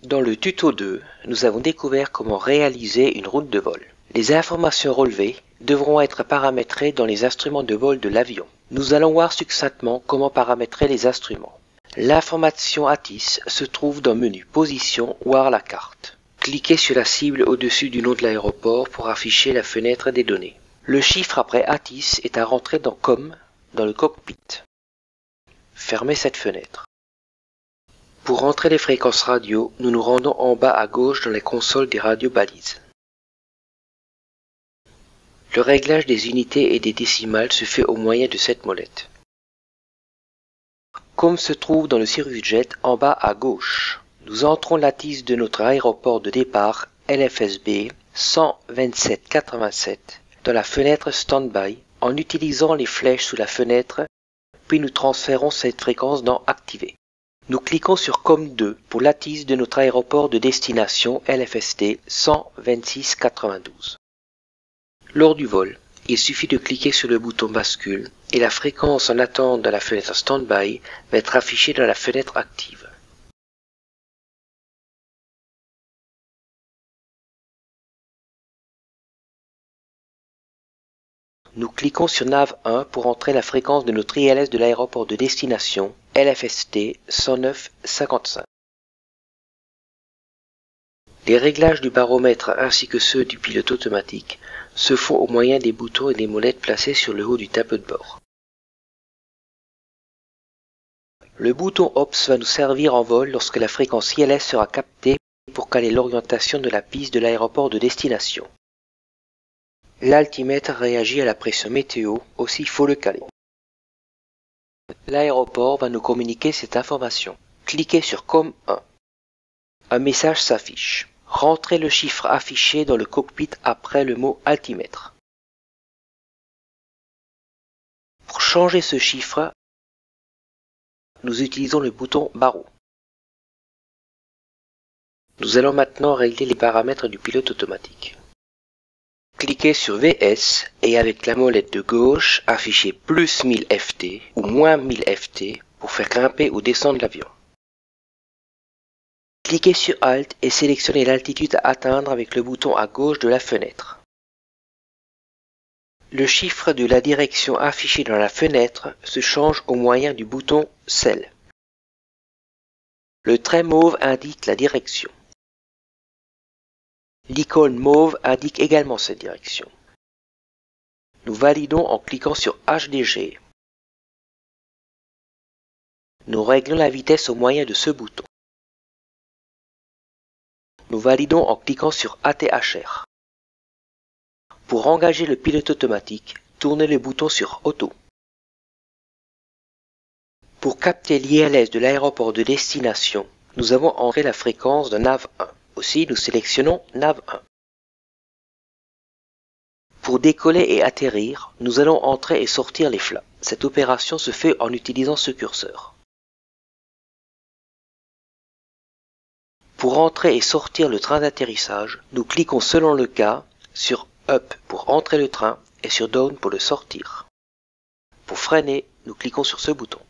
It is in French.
Dans le tuto 2, nous avons découvert comment réaliser une route de vol. Les informations relevées devront être paramétrées dans les instruments de vol de l'avion. Nous allons voir succinctement comment paramétrer les instruments. L'information ATIS se trouve dans le menu Position ou à la carte. Cliquez sur la cible au-dessus du nom de l'aéroport pour afficher la fenêtre des données. Le chiffre après ATIS est à rentrer dans COM dans le cockpit. Fermez cette fenêtre. Pour rentrer les fréquences radio, nous nous rendons en bas à gauche dans les consoles des radiobalises. Le réglage des unités et des décimales se fait au moyen de cette molette. COM se trouve dans le CirrusJet en bas à gauche. Nous entrons l'ATIS de notre aéroport de départ LFSB 12787 dans la fenêtre Standby en utilisant les flèches sous la fenêtre, puis nous transférons cette fréquence dans Activer. Nous cliquons sur COM2 pour l'ATIS de notre aéroport de destination LFST 12692. Lors du vol, il suffit de cliquer sur le bouton bascule et la fréquence en attente dans la fenêtre Standby va être affichée dans la fenêtre active. Nous cliquons sur NAV1 pour entrer la fréquence de notre ILS de l'aéroport de destination LFST 10955. Les réglages du baromètre ainsi que ceux du pilote automatique se font au moyen des boutons et des molettes placés sur le haut du tableau de bord. Le bouton OPS va nous servir en vol lorsque la fréquence ILS sera captée pour caler l'orientation de la piste de l'aéroport de destination. L'altimètre réagit à la pression météo, aussi il faut le caler. L'aéroport va nous communiquer cette information. Cliquez sur COM1. Un message s'affiche. Rentrez le chiffre affiché dans le cockpit après le mot altimètre. Pour changer ce chiffre, nous utilisons le bouton barreau. Nous allons maintenant régler les paramètres du pilote automatique. Cliquez sur VS et avec la molette de gauche, affichez plus 1000 FT ou moins 1000 FT pour faire grimper ou descendre l'avion. Cliquez sur Alt et sélectionnez l'altitude à atteindre avec le bouton à gauche de la fenêtre. Le chiffre de la direction affiché dans la fenêtre se change au moyen du bouton Cell. Le trait mauve indique la direction. L'icône mauve indique également cette direction. Nous validons en cliquant sur HDG. Nous réglons la vitesse au moyen de ce bouton. Nous validons en cliquant sur ATHR. Pour engager le pilote automatique, tournez le bouton sur Auto. Pour capter l'ILS de l'aéroport de destination, nous avons entré la fréquence de NAV1. Aussi, nous sélectionnons NAV1. Pour décoller et atterrir, nous allons entrer et sortir les flaps. Cette opération se fait en utilisant ce curseur. Pour entrer et sortir le train d'atterrissage, nous cliquons selon le cas sur Up pour entrer le train et sur Down pour le sortir. Pour freiner, nous cliquons sur ce bouton.